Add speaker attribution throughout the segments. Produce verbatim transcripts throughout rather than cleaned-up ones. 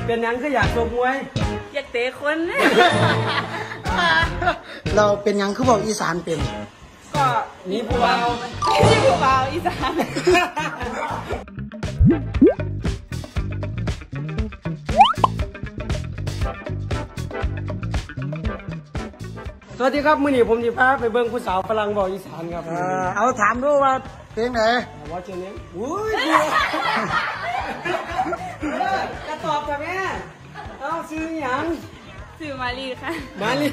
Speaker 1: เป็นยังคืออยากชกมวย
Speaker 2: อยากเตะคน
Speaker 3: เราเป็นยังคือบอกอีสานเป็น
Speaker 2: ก็
Speaker 1: มีผู้เบา
Speaker 2: มีผู้เบาอีสาน
Speaker 1: สวัสดีครับมื้อนี้ผมจะพาไปเบิ่งผู้สาวฝรั่งบอกอีสานครับ
Speaker 3: เอาถามดูว่าเพลงไหน
Speaker 1: ว่าเจนี้อุ้ยจะตอบกับแม่เอาซื้อหยัง
Speaker 2: ซื้อมาลีค่ะ
Speaker 1: มาลี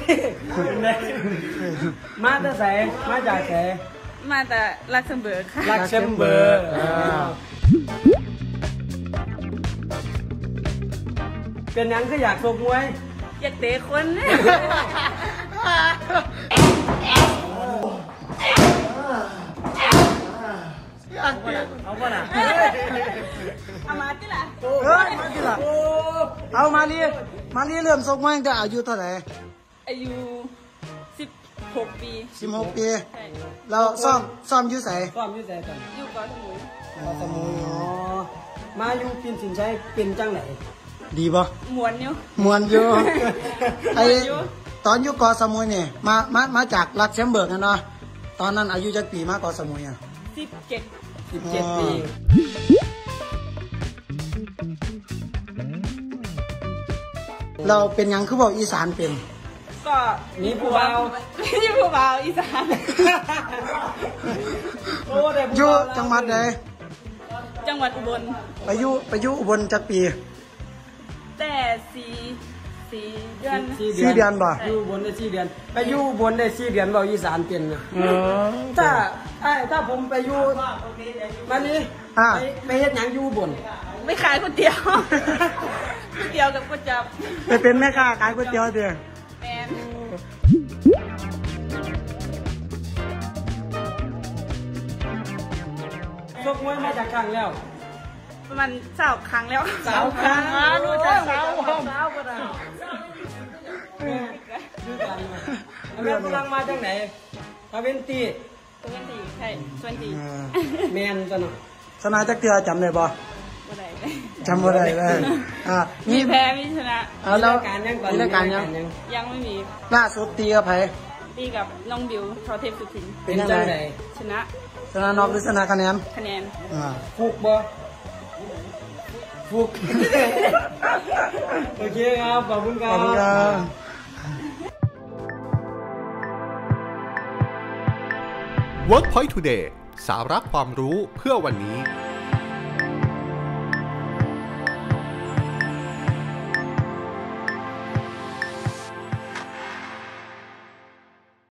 Speaker 1: มาจากไหนมาจากไหน
Speaker 2: มาจากลักเซมเบิร์กค่ะ
Speaker 1: ลักเซมเบิร์กเป็นยังคืออยากชกมวย
Speaker 2: อยากเตะคน
Speaker 1: เอาป่ะน่ะ
Speaker 2: เอามาที่ละ
Speaker 3: เฮ้ยมาที่ละเอามาลีมาลีเริ่มชกมวยตั้งแต่อายุเท่าไหร่
Speaker 2: อายุสิบหกปี
Speaker 3: สิบหกปีเราซ้อมซ้อมยืดใส่
Speaker 1: ซ้อมยืดใส่ตอน
Speaker 2: อยู่เกาะสมุย
Speaker 1: เกาะสมุยอ๋อมาอยู่ปิ่นสินชัยเป็นจังไหน
Speaker 3: ดีป่ะ
Speaker 2: มวนอยู่
Speaker 3: มวนอยู่ไอตอนอยู่เกาะสมุยเนี่ยมามามาจากลักเซมเบิร์กนะเนาะตอนนั้นอายุจักปีมาเกาะสมุยอ่ะ
Speaker 2: สิบเจ็ด
Speaker 1: สิบเจ็ดปี
Speaker 3: เราเป็นยังคือบอกอีสานเป็น
Speaker 2: ก็
Speaker 1: มีผู้เบา
Speaker 2: มีผู้เบาอีสาน
Speaker 3: อยู่จังหวัดใด
Speaker 2: จังหวัดอุบล
Speaker 3: ไปอยู่ไปอยู่อุบลจักปี
Speaker 2: แต่สี่สี่เดือน
Speaker 3: สี่เดือนบ่
Speaker 1: อยู่บนได้สี่เดือนไปอยู่บนได้สี่เดือนบอกอีสานเป็นนะถ้าไอ้ถ้าผมไปอยู่วันนี้ไปไปเฮ็ดหยังอยู่บน
Speaker 2: ไม่ขายก๋วยเตี๋ยวก๋วยเตี๋ยวกับก๋วยจั๊บ
Speaker 3: ไปเป็นแม่ค้าขายก๋วยเตี๋ยวเด้อ
Speaker 2: แมน
Speaker 1: ชกมวยมาจากครั้งแล้ว
Speaker 2: ประมาณสาวครั้งแล้ว
Speaker 1: สาวครั้ง
Speaker 2: รู้จักสาวสาวก็ได้
Speaker 1: เรื่องพลังมาจากไหนทาเวนตี
Speaker 2: ทาเวนตีใช่ทาเวนตี
Speaker 1: แมนจะหน่อย
Speaker 3: ชนะจักเตือจำได้บ่จำบ่ได้เลยอ่า
Speaker 2: มีแพ้มีชนะ
Speaker 3: เอาแล้ว
Speaker 1: การยัง
Speaker 3: มีรายการยัง
Speaker 2: ยังไม่มี
Speaker 3: ล่าสุดตีกับไผ
Speaker 2: ตีกับน้องบิวทอเทพสุทิน
Speaker 1: เป็นจังได
Speaker 2: ชนะ
Speaker 3: ชนะนอกหรือชนะคะแนน
Speaker 2: คะแนน
Speaker 3: อ่า
Speaker 1: ฟุกบ่ฟุกโอเคครับขอบคุณครับ
Speaker 4: Workpoint Today สาระความรู้เพื่อวันนี้